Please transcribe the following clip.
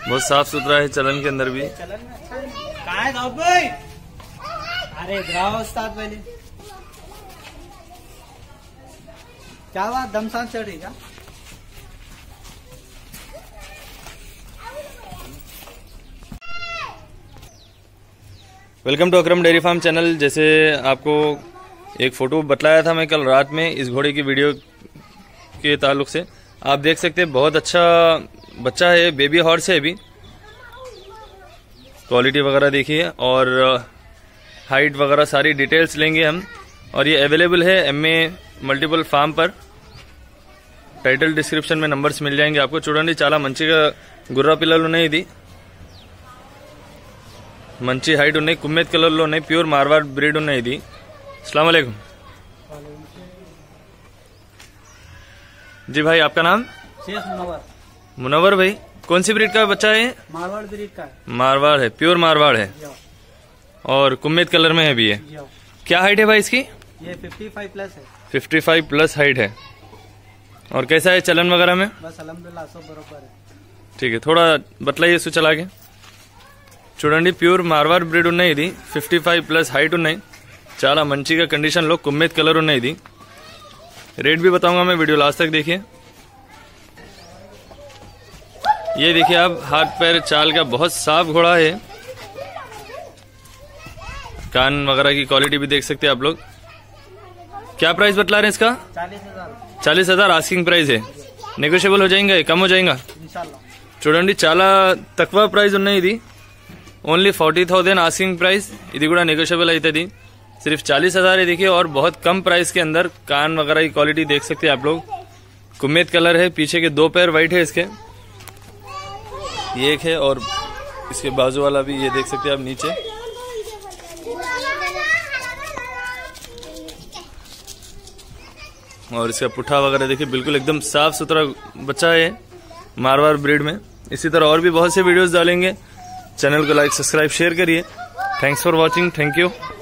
बहुत साफ सुथरा है चलन के अंदर भी। चलन में अच्छा है। कहाँ है दाऊद भाई? अरे इधर उस्ताद पहले। क्या बात दम सांस चढ़ रही क्या? Welcome to Akram dairy farm channel. जैसे आपको एक फोटो बतलाया था मैं कल रात में इस घोड़े की वीडियो के ताल्लुक से, आप देख सकते हैं बहुत अच्छा बच्चा है, बेबी हॉर्स है। अभी क्वालिटी वगैरह देखिए और हाइट वगैरह सारी डिटेल्स लेंगे हम। और ये अवेलेबल है एमए मल्टीपल फार्म पर। टाइटल डिस्क्रिप्शन में नंबर्स मिल जाएंगे आपको। చూడండి చాలా మంచిగా గుర్రా పిల్లలు ఉన్నాయి। ఇది మంచి హైట్ ఉన్నాయి, కుమ్మెత్ కలర్ లో ఉన్నాయి, ప్యూర్ మార్వాడ్ బ్రీడ్ ఉన్నాయి ఇది। अस्सलाम वालेकुम जी भाई, आपका नाम? शेख मुनव्वर। मुनव्वर भाई, कौन सी ब्रीड का बच्चा है? मारवाड़ ब्रीड का है। मारवाड़ है, प्योर मारवाड़ है और कुम्मेत कलर में है भी ये। क्या हाइट है भाई इसकी? ये 55 प्लस है। 55 प्लस हाइट है। और कैसा है चलन वगैरह में? बस अल्हम्दुलिल्लाह सब बराबर है। ठीक है, थोड़ा बतलाइए इसको चला के। చూడండి ప్యూర్ మార్వాడ్ బ్రీడ్ ఉన్నాయి ఇది। 55 ప్లస్ హైట్ ఉన్నాయి, చాలా మంచిగా कंडीशन లో కుమ్మెత్ కలర్ ఉన్నాయి ఇది। रेट भी बताऊंगा मैं, वीडियो लास्ट तक देखिए। ये देखिए आप, हाथ पैर चाल का बहुत साफ घोड़ा है। कान वगैरह की क्वालिटी भी देख सकते हैं आप लोग। क्या प्राइस बतला रहे हैं इसका? 40,000 आस्किंग प्राइस है। नेगोशिएबल हो जाएंगे, कम हो जाएगा इंशाल्लाह। చూడండి చాలా తక్కువ ప్రైస్ ఉన్నాయి ఇది। Only 40,000 asking price. ఇది కూడా नेगोशिएबल అవుతుంది। सिर्फ 40,000 है देखिए। और बहुत कम प्राइस के अंदर कान वगैरह की क्वालिटी देख सकते हैं आप लोग। कुम्मेत कलर है, पीछे के 2 पैर वाइट है इसके, ये एक है और इसके बाजू वाला भी ये देख सकते हैं आप नीचे। और इसका पुट्ठा वगैरह देखिए, बिल्कुल एकदम साफ सुथरा बच्चा है मारवाड़ ब्रीड में। इसी तरह और भी बहुत से वीडियोस डालेंगे। चैनल को लाइक सब्सक्राइब शेयर करिए। Thanks for watching. Thank you.